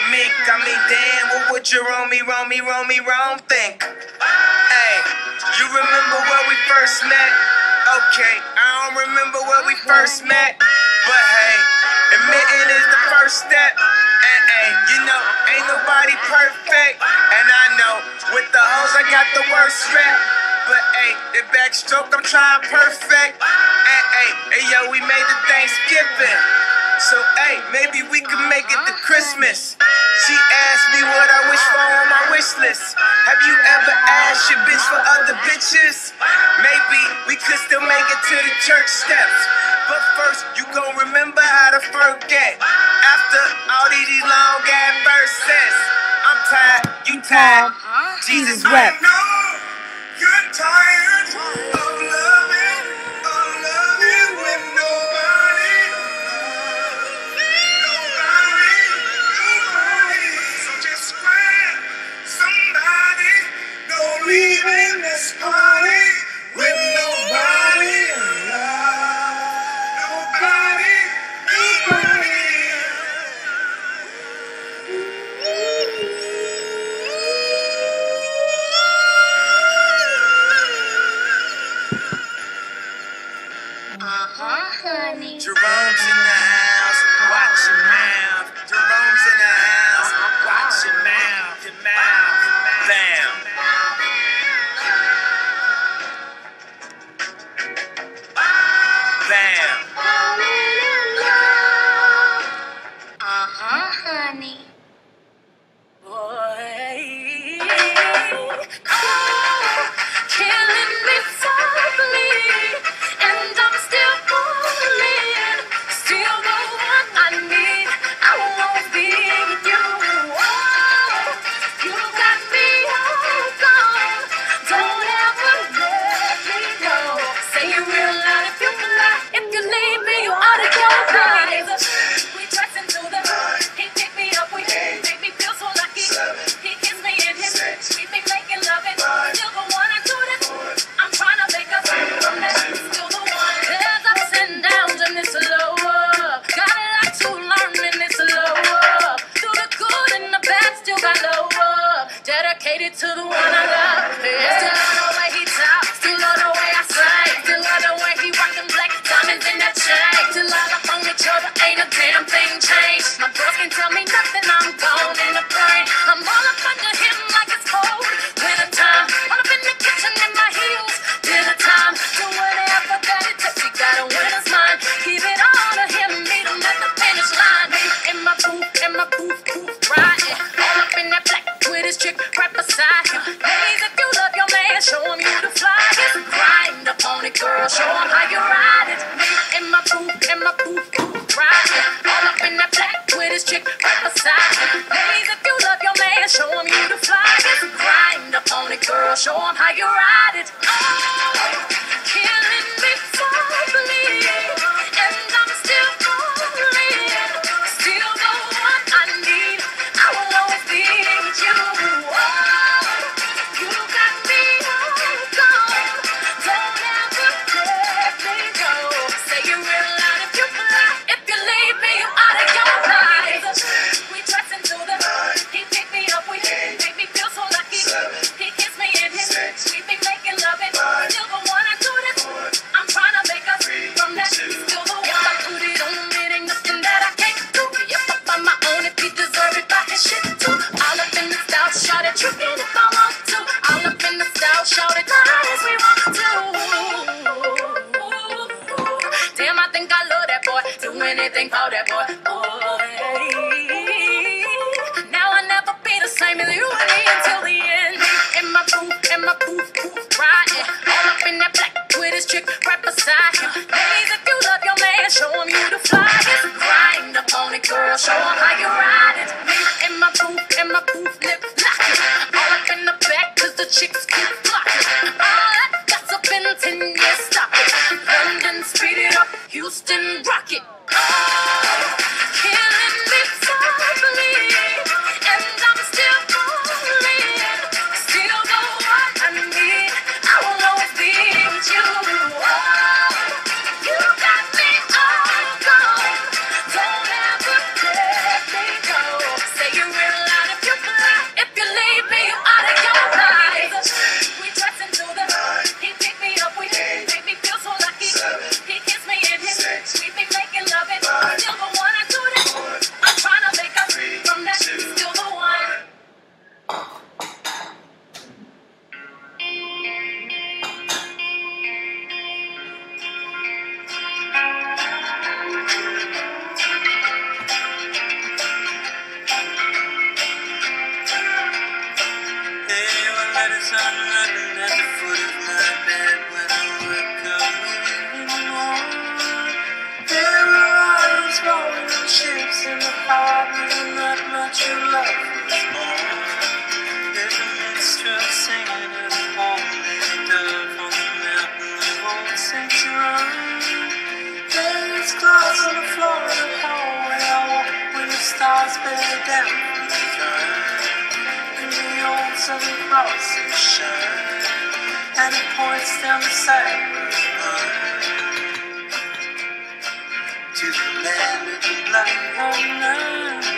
meek. I mean, damn, what would you roam think? Hey, you remember where we first met? Okay, I don't remember where we first met, but hey, admitting is the first step. And hey, you know, ain't nobody perfect. And I know, with the hoes I got the worst rep. But hey, the backstroke I'm trying perfect. And hey, yo, we made the Thanksgiving. So hey, maybe we can make it to Christmas. She asked me what I wish for on my wish list. Have you ever asked your bitch for other bitches? Maybe we could still make it to the church steps. But first, you gon' remember how to forget. After all these long ass verses, I'm tired, you tired, Jesus wept. You're tired of loving with nobody. So just grab somebody. Don't leave in this party with nobody. Honey. Jerome's in the house, watch your mouth. Jerome's in the house, watch your mouth, bam. Bam. Honey. Killing me softly, and I'm still falling. Still the one I need. I won't be with you. Oh, you got me all gone. Don't ever let me go. Say it real loud if you lie. If you leave me, you out of your mind. We dress into the he picked me up, we make me feel so lucky. He kissed me in his we be making love and still the one I do this. I'm trying to make us from that. Still the one. There's ups and downs and it's lower. Got a lot to learn and it's lower. Through the good and the bad, still got lower. Dedicated to the one I love. Yeah. Still love the way he talks, still love the way I sing, still love the way he rock them black diamonds in that chain. Still all up on each other, ain't a damn thing changed. My girls can tell me nothing, I'm gone in the brain. I'm all up under him like it's cold. Winter time, all up in the kitchen in my heels. Dinner time, do whatever that it takes. You gotta win his mind. Give it all to him, meet him at the finish line. In my booth, riding. All up in that black with his chick right beside him. Ladies, if you love your man, show him you the flyest. Grind up on it, girl, show him how you ride it. In my booth, riding. All up in that black with his chick right beside him. Ladies, if you love your man, show him you the flyest. Grind up on it, girl, show him how you ride it. Oh, killing me softly, and I'm still falling. Still the one I need. I will always be with you. Oh, you got me all gone. Don't ever let me go. Say it real loud if you fly. If you leave me, you out of your mind. We dress into the he picked me up, we make me feel so lucky. He kissed me in his we be making love and still the one I do this. I'm trying to make us from that. Still the one I put it on, it ain't nothing that I can't do. Yep, I find my own if he deserve it by his shit too. All up in the style, shout it, tricking if I want to. All up in the style, shout it, high as we want to. Damn, I think I love that boy. Do anything for that boy. Oh, hey. Now I never be the same as you and me until the end. In my booth, riding. All up in that black with his chick right beside him. Ladies, if you love your man, show him you the flyest. Grind up on it, girl, show him how you ride it. In my booth, lip locking. All up in the back, cause the chicks keep blocking. All that gossip in 10 years, stop it. London, speed it up, Houston, rock it. Oh, killing me softly, and I'm still falling. Still the one I need. I will always be with you. Oh, you got me all gone. Don't ever let me go. Say you real. down from the throne, and the old Southern Cross is shine, and it points down the side road to the land of the black. Oh no.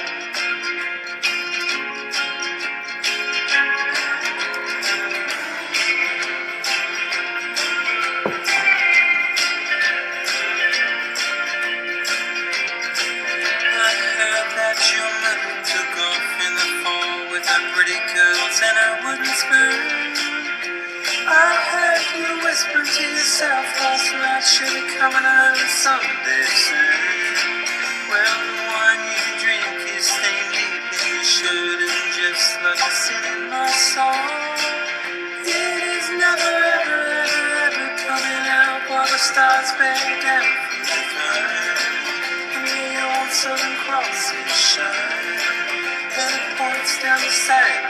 And her wooden spoon. I heard you whisper to yourself last night, she'll be coming home someday soon. Well, the wine you drink is stained deep in your shirt and just like a sin in my soul. It is never, ever, ever, ever coming out while the stars bear down from the throne, and the old Southern Cross is shine, and it points down the side.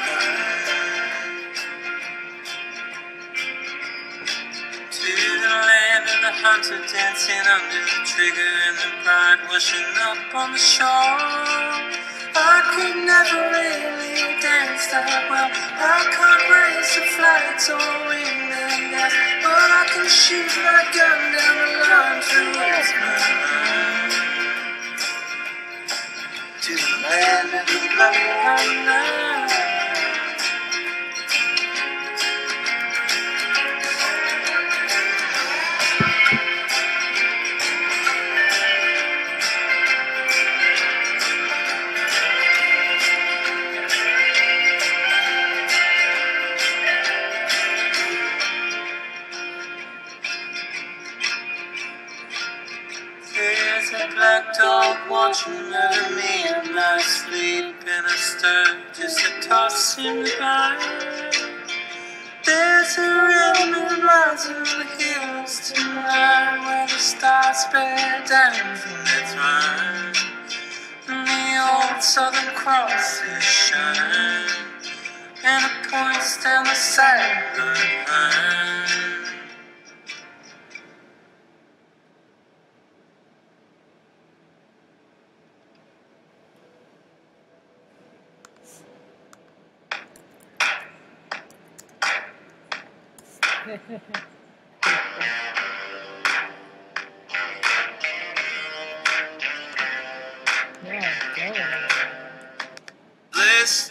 Hunter dancing under the trigger and the pride washing up on the shore. I could never really dance that well. I can't raise the flags or ring them gas, but I can shoot my gun down the line towards my home, to the land of the black. Black dog watching over me in my sleep, and I stir just to toss him back. There's a red moon rising on the hills tonight, where the stars bear down from their throne, and the old Southern Cross is shining, and it points down the side. List.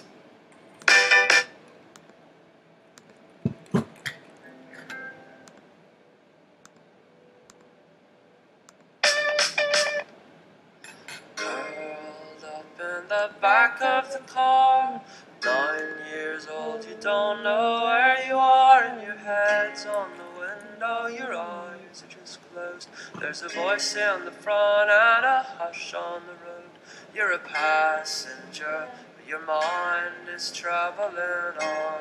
Curled up in the back of the car, 9 years old, you don't know where you are, and your head's on the window, your eyes are just closed. There's a voice in the front and a hush on the road. You're a passenger, but your mind is traveling on.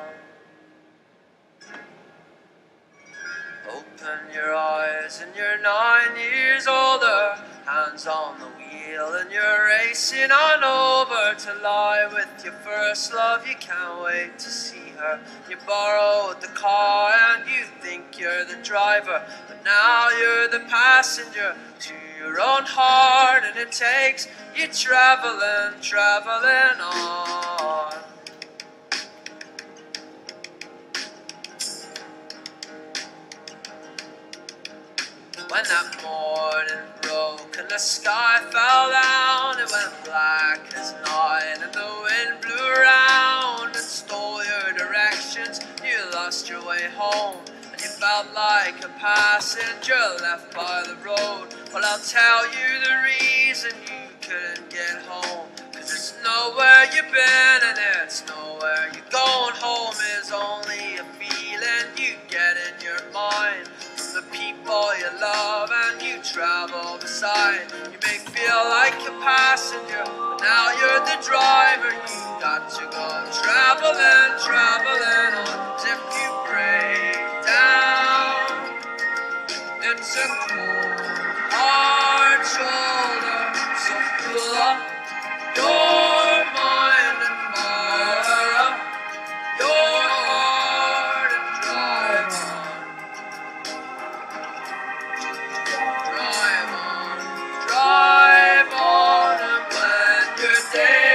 Open your eyes and you're 9 years older, hands on the wheel and you're racing on over to lie with your first love. You can't wait to see her. You borrowed the car and you think you're the driver, but now you're the passenger to your own heart, and it takes you traveling, traveling on. When that morning broke and the sky fell down, it went black as night and the wind blew around and stole your directions. You lost your way home and you felt like a passenger left by the road. Well, I'll tell you the reason you couldn't get home, 'cause it's nowhere you've been and it's nowhere you're going. Home is only a feeling you get in your mind from the people you love and you travel beside. You may feel like a passenger, but now you're the driver. You got to go traveling, traveling on. 'Cause if you break down, it's a cold, hard shoulder. So pull up your mind and fire up your heart and drive on. Drive on, and when your day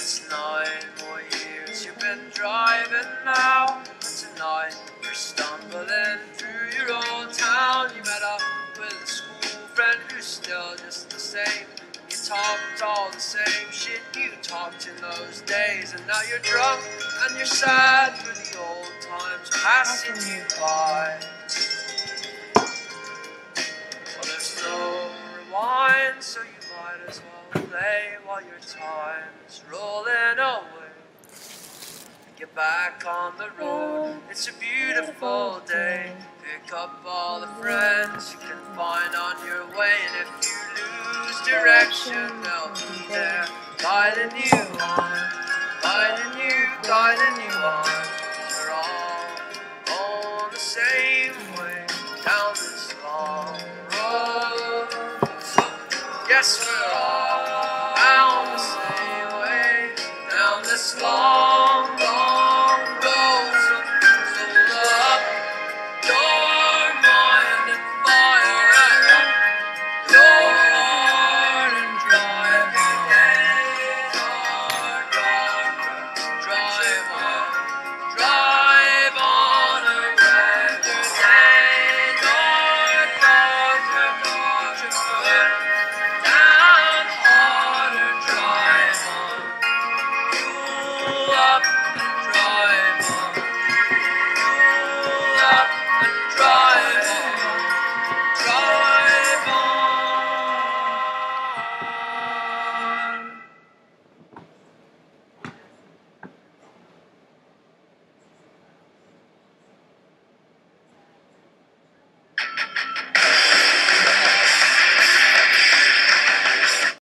it's 9 more years you've been driving now. Tonight you're stumbling through your old town. You met up with a school friend who's still just the same. You talked all the same shit you talked in those days. And now you're drunk and you're sad for the old times passing you by. Well, there's no rewind, so you might as well play while your time's rolling away. Get back on the road, it's a beautiful day. Pick up all the friends you can find on your way. And if you lose direction, they'll be there, guiding you on, guiding you on. We're all on the same way down this long road. Yes, we're all down the same way down this long